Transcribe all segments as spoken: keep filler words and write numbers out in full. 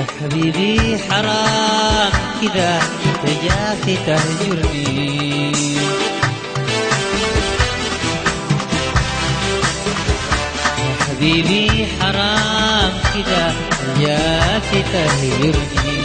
حبيبي حرام كذا تجافي تهجرني. يا حبيبي حرام كذا تجافي تهجرني.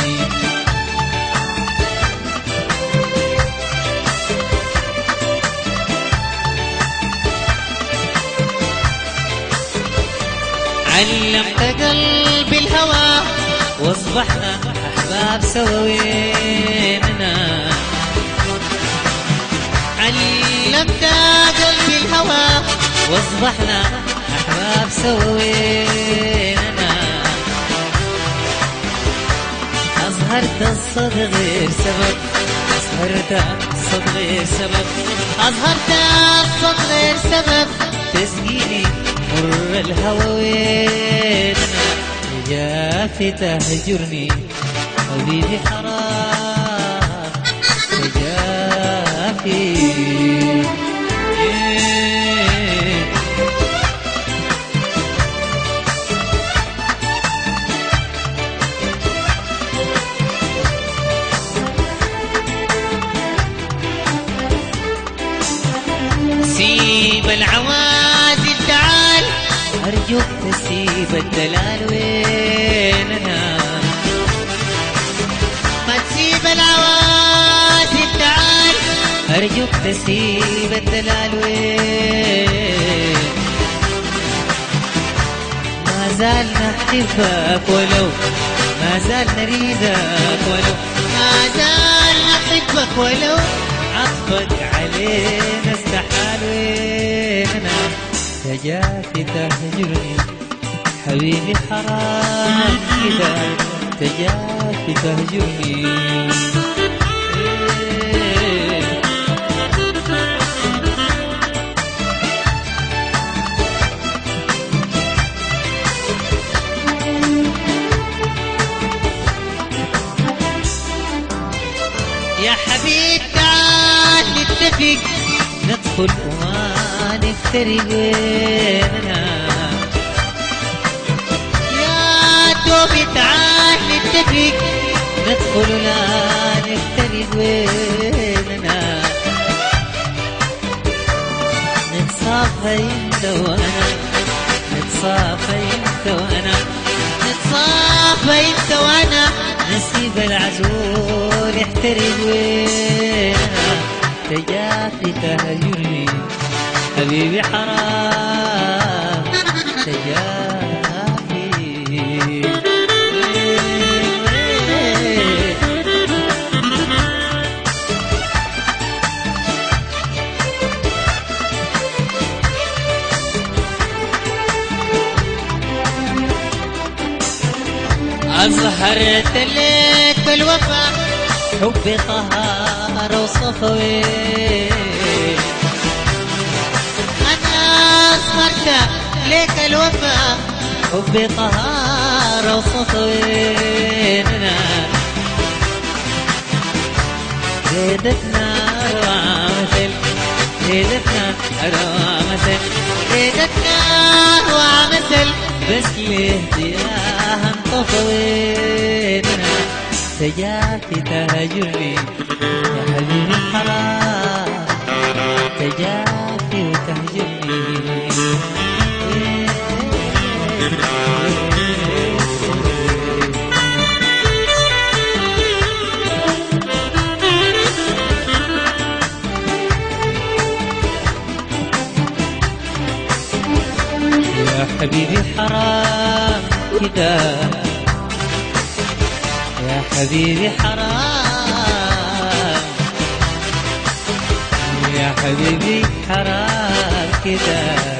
علمت قلبي الهوى واصبحنا احباب سوا ويننا. علمت قلبي الهوى واصبحنا احباب سوا ويننا. اظهرت الصدق غير سبب، اظهرت الصدق غير سبب، اظهرت الصدق غير سبب. تسقيني مر الهوى ويننا. تجافي تهجرني حبيبي حرام تجافي. سيب العوازل تعال أرجوك تسيب الدلال ويننا. ما تسيب العوازل تعال أرجوك تسيب الدلال وين. ما زال نحبك ولو ما زال نريدك، ولو ما زال نحبك ولو عطفك علينا استحال ويننا. تجافي تهجرني حبيبي حرام كذا تجافي تهجرني. يا حبيب تعال نتفق ندخل وما نفترق ويننا. يا توبي تعال نتفق ندخل ولا نفترق ويننا. نتصافى انت وانا، نتصافى انت وانا، نتصافى انت وانا. نسيب العزول يحترق ويننا. تجافي تهجرني حبيبي حرام تجافي. أظهرت لك الوفا حبي طهارة وصفوي. أنا أظهرت لك الوفا حبي طهارة وصفوي. زيدتنا أروع مثل، زيدتنا أروع مثل، زيدتنا أروع مثل. بس ليه دياها انطفوينا. تجافي تهجرني يا حبيبي حرام تجافي وتهجرني. يا حبيبي حرام كده، يا حبيبي حرام، يا حبيبي حرام كده.